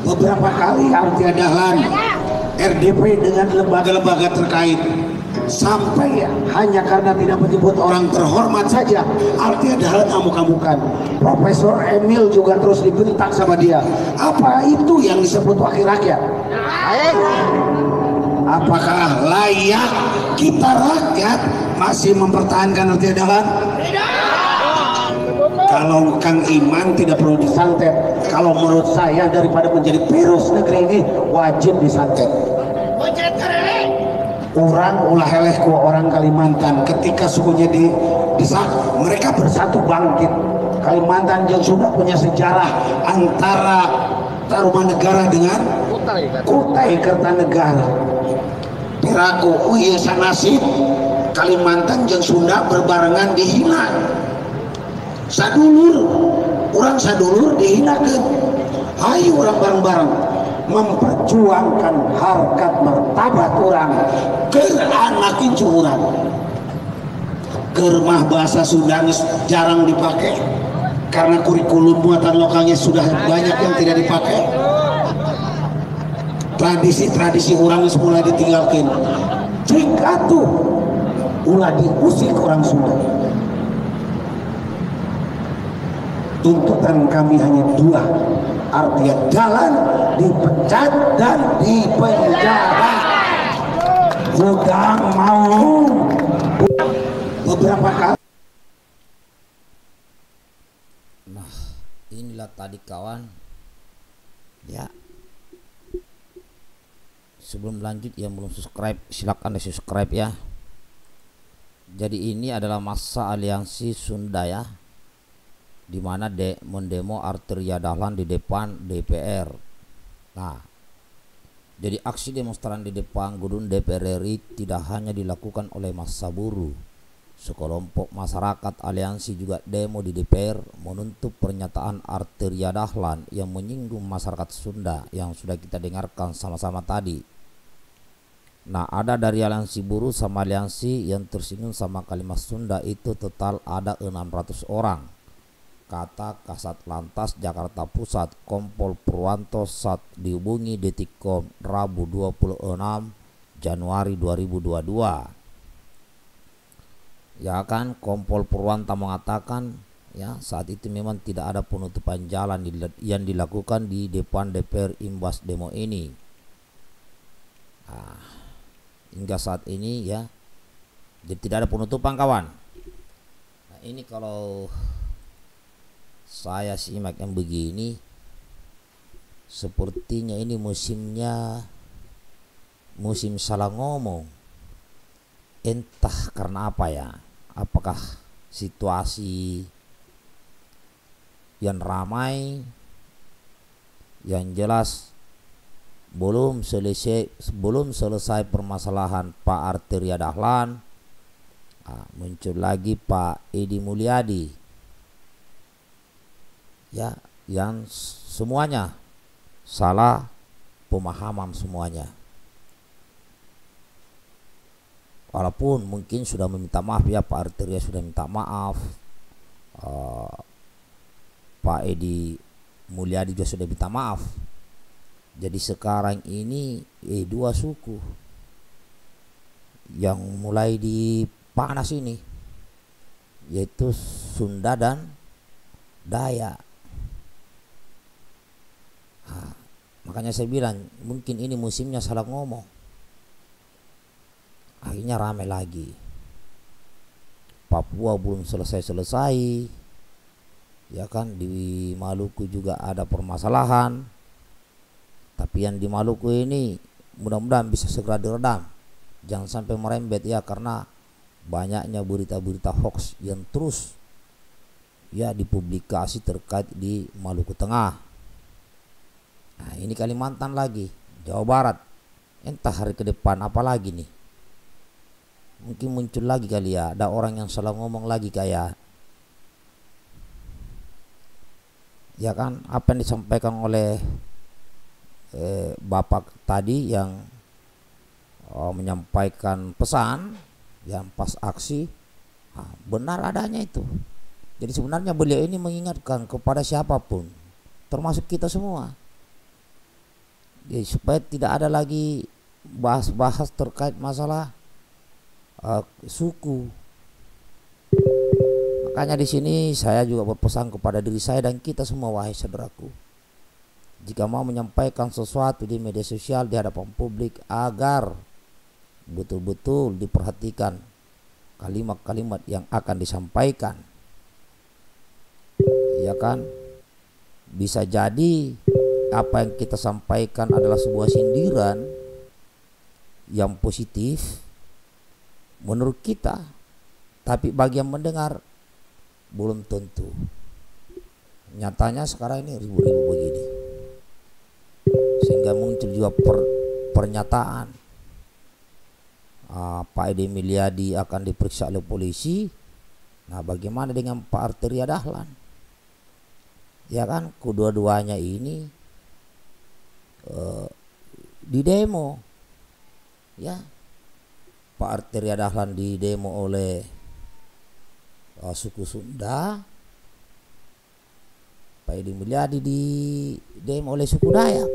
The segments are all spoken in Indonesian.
beberapa kali Artia Dahlan RDP dengan lembaga-lembaga terkait, sampai hanya karena tidak menyebut orang terhormat saja Artia Dahlan amuk-amukan. Profesor Emil juga terus dibentak sama dia. Apa itu yang disebut wakil rakyat? Apakah layak kita rakyat masih mempertahankan Artia Dahlan? Kalau Kang Iman tidak perlu disantet. Kalau menurut saya daripada menjadi virus negeri ini wajib disantet. Orang ulah heleh ku orang Kalimantan ketika sukunya mereka bersatu bangkit. Kalimantan yang sudah punya sejarah antara Tarumanegara dengan Kutai Kertanegara. Piraku oh iya sanasib Kalimantan yang Sunda berbarengan dihina. Sadulur orang sadulur dihinakan. Ayo orang bareng-bareng memperjuangkan harkat martabat orang ke anak cucu orang. Germah bahasa Sunda jarang dipakai karena kurikulum muatan lokalnya sudah banyak yang tidak dipakai. Tradisi-tradisi orang semula ditinggalkan. Jika tuh ulah diusik orang Sunda. Tuntutan kami hanya dua, Artia Dahlan dipecat dan dipenjara. Udang mau beberapa kali. Nah, inilah tadi kawan. Ya. Sebelum lanjut yang belum subscribe silakan di subscribe ya. Jadi ini adalah masa aliansi Sunda ya, di mana mendemo Artia Dahlan di depan DPR. Nah, jadi aksi demonstran di depan gedung DPR RI tidak hanya dilakukan oleh massa buruh. Sekelompok masyarakat aliansi juga demo di DPR menuntut pernyataan Artia Dahlan yang menyinggung masyarakat Sunda yang sudah kita dengarkan sama-sama tadi. Nah, ada dari aliansi buruh sama aliansi yang tersinggung sama kalimat Sunda itu total ada 600 orang. Kata Kasat Lantas Jakarta Pusat Kompol Purwanto saat dihubungi Detikcom Rabu 26 Januari 2022. Ya kan, Kompol Purwanto mengatakan ya saat itu memang tidak ada penutupan jalan yang dilakukan di depan DPR imbas demo ini. Nah, hingga saat ini ya jadi tidak ada penutupan kawan. Nah, ini kalau saya simak yang begini sepertinya ini musim salah ngomong. Entah karena apa ya, apakah situasi yang ramai, yang jelas belum selesai permasalahan Pak Artia Dahlan. Muncul lagi Pak Edi Mulyadi ya, yang semuanya salah pemahaman semuanya. Walaupun mungkin sudah meminta maaf ya, Pak Artia sudah minta maaf, Pak Edi Mulyadi juga sudah minta maaf. Jadi sekarang ini dua suku yang mulai dipanas ini, yaitu Sunda dan Dayak. Makanya saya bilang mungkin ini musimnya salah ngomong. Akhirnya rame lagi. Papua belum selesai ya kan, di Maluku juga ada permasalahan. Tapi yang di Maluku ini mudah-mudahan bisa segera diredam. Jangan sampai merembet ya, karena banyaknya berita-berita hoax yang terus ya dipublikasi terkait di Maluku Tengah. Nah, ini Kalimantan lagi, Jawa Barat. Entah hari ke depan apa lagi nih. Mungkin muncul lagi kali ya, ada orang yang salah ngomong lagi kayak ya kan apa yang disampaikan oleh Bapak tadi yang menyampaikan pesan yang pas aksi. Benar adanya itu. Jadi sebenarnya beliau ini mengingatkan kepada siapapun, termasuk kita semua. Ya, supaya tidak ada lagi bahas-bahas terkait masalah suku. Makanya di sini saya juga berpesan kepada diri saya dan kita semua, wahai saudaraku, jika mau menyampaikan sesuatu di media sosial di hadapan publik, agar betul-betul diperhatikan kalimat-kalimat yang akan disampaikan. Ya kan, bisa jadi apa yang kita sampaikan adalah sebuah sindiran yang positif menurut kita, tapi bagi yang mendengar belum tentu. Nyatanya sekarang ini ribu-ribu begini, sehingga muncul juga pernyataan Pak Edi Mulyadi akan diperiksa oleh polisi. Nah, bagaimana dengan Pak Arteria Dahlan? Ya kan, kedua-duanya ini di demo, ya. Pak Arteria Dahlan di demo oleh suku Sunda, Pak Edi Mulyadi di demo oleh suku Dayak.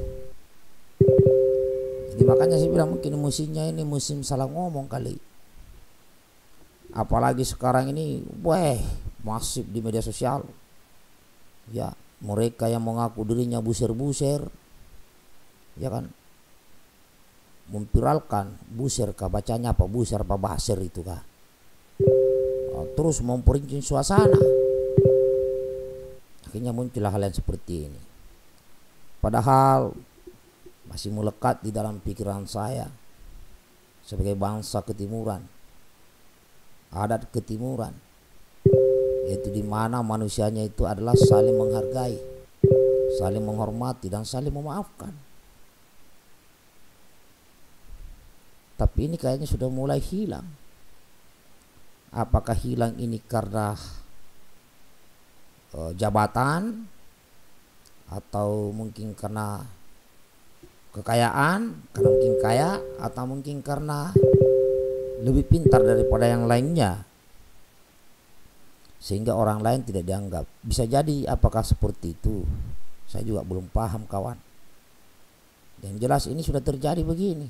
Jadi makanya saya bilang mungkin musimnya ini musim salah ngomong kali. Apalagi sekarang ini, masif di media sosial. Ya, mereka yang mengaku dirinya buser-buser, ya kan, memviralkan buser, kah bacanya apa, buser apa baser itu kah, terus memperinci suasana. Akhirnya muncullah hal yang seperti ini. Padahal masih melekat di dalam pikiran saya sebagai bangsa ketimuran, adat ketimuran, yaitu di mana manusianya itu adalah saling menghargai, saling menghormati, dan saling memaafkan. Tapi ini kayaknya sudah mulai hilang. Apakah hilang ini karena jabatan, atau mungkin karena kekayaan, karena mungkin kaya, atau mungkin karena lebih pintar daripada yang lainnya, sehingga orang lain tidak dianggap. Bisa jadi apakah seperti itu, saya juga belum paham, kawan. Yang jelas ini sudah terjadi begini.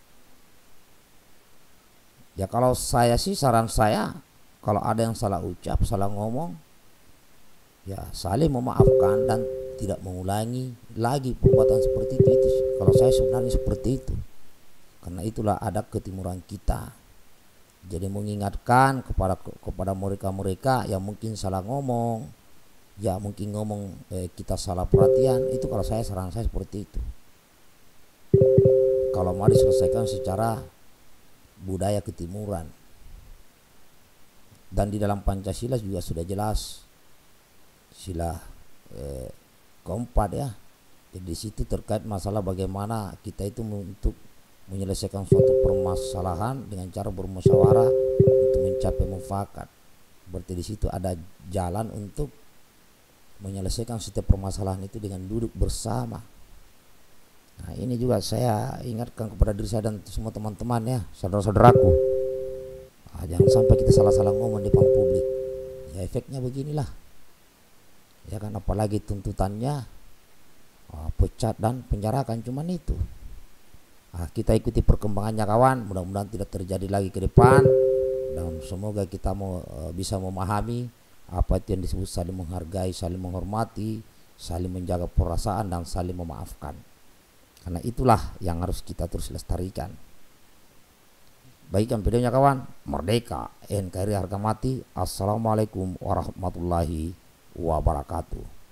Ya, kalau saya sih, saran saya, kalau ada yang salah ucap, salah ngomong, ya saling memaafkan dan tidak mengulangi lagi perbuatan seperti itu. Itu kalau saya sebenarnya seperti itu, karena itulah adat ketimuran kita. Jadi mengingatkan kepada mereka yang mungkin salah ngomong, ya mungkin ngomong kita salah perhatian, itu kalau saran saya seperti itu. Kalau mau diselesaikan secara budaya ketimuran. Dan di dalam Pancasila juga sudah jelas, sila keempat, ya. Jadi di situ terkait masalah bagaimana kita itu untuk menyelesaikan suatu permasalahan dengan cara bermusyawarah untuk mencapai mufakat. Berarti di situ ada jalan untuk menyelesaikan setiap permasalahan itu dengan duduk bersama. Nah, ini juga saya ingatkan kepada diri saya dan semua teman-teman, ya, saudara-saudaraku. Jangan sampai kita salah-salah ngomong di depan publik. Ya, efeknya beginilah. Ya kan, apalagi tuntutannya pecat dan penjarakan, cuman itu. Kita ikuti perkembangannya, kawan. Mudah-mudahan tidak terjadi lagi ke depan, dan semoga kita bisa memahami apa itu yang disebut saling menghargai, saling menghormati, saling menjaga perasaan, dan saling memaafkan. Karena itulah yang harus kita terus lestarikan. Baikkan videonya, kawan. Merdeka, NKRI harga mati. Assalamualaikum warahmatullahi wabarakatuh.